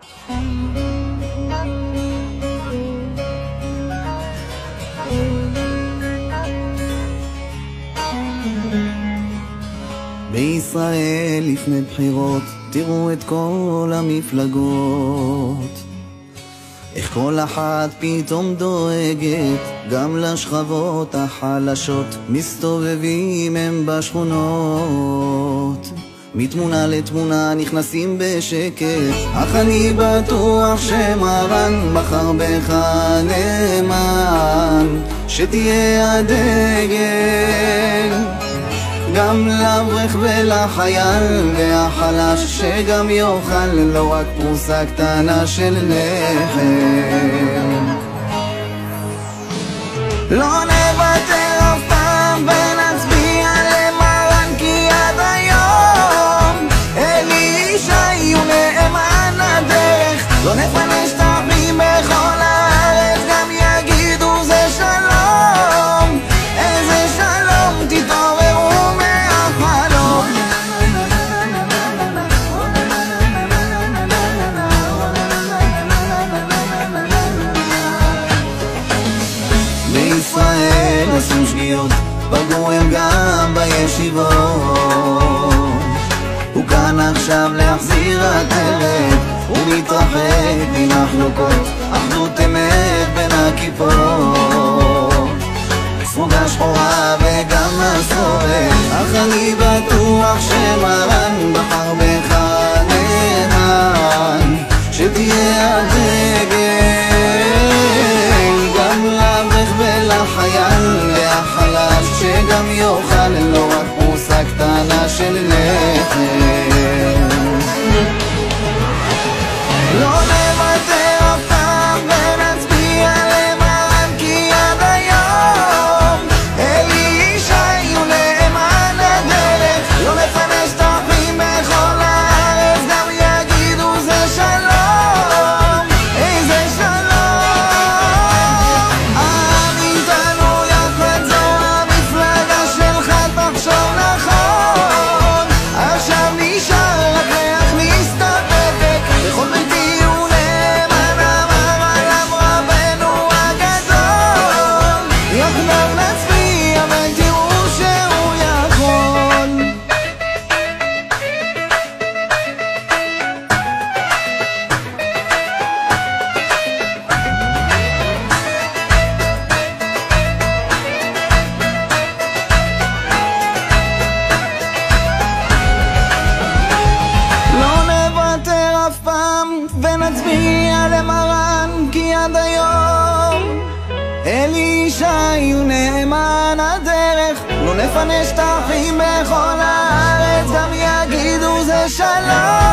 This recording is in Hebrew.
בישראל לפני בחירות תראו את כל המפלגות, איך כל אחת פתאום דואגת גם לשכבות החלשות. מסתובבים הם בשכונות, מתמונה לתמונה נכנסים בשקט, אך אני בטוח שמרן בחר בך נאמן, שתהיה הדגל גם לאברך ולחייל והחלש, שגם יאכל לא רק פרוסה קטנה של לחם. לא נוותר אף פעם ונצביע למרן, כי עד היום אלי ישי הוא נאמן הדרך. לא נפנה שטחים בכל הארץ, גם יגידו זה שלום. איזה שלום, תתעוררו מהחלום. בישראל עושים שגיאות, פגעו הם גם בישיבות. הוא כאן עכשיו להחזיר הטלת, הוא מתרחק ממחלוקות, אחדות אמת בין הכיפות, סרוגה שחורה וגם מסורת. אך אני בטוח שמרן בחר בך נאמן, שתהיה הדגל גם לאברך ולחייל והחלש, שגם יאכל לא רק פרוסה קטנה של לחם. לא נוותר אף פעם ונצביע למרן, כי עד היום אלי ישי הוא נאמן הדרך. לא נפנה שטחים בכל הארץ, גם יגידו זה שלום. איזה שלום. העם איתנו יחד, זו המפלגה שלך, תחשוב נכון. עכשיו נשאר רק להכניס את הפתק, בכל ביתי הוא נאמן, אמר עליו רבנו הגדול. יחדיו נצביע ותראו שהוא יכול. לא נוותר אף פעם ונצביע למרן, כי עד היום אלי ישי הוא נאמן הדרך. לא נפנה שטחים בכל הארץ, גם יגידו זה שלום.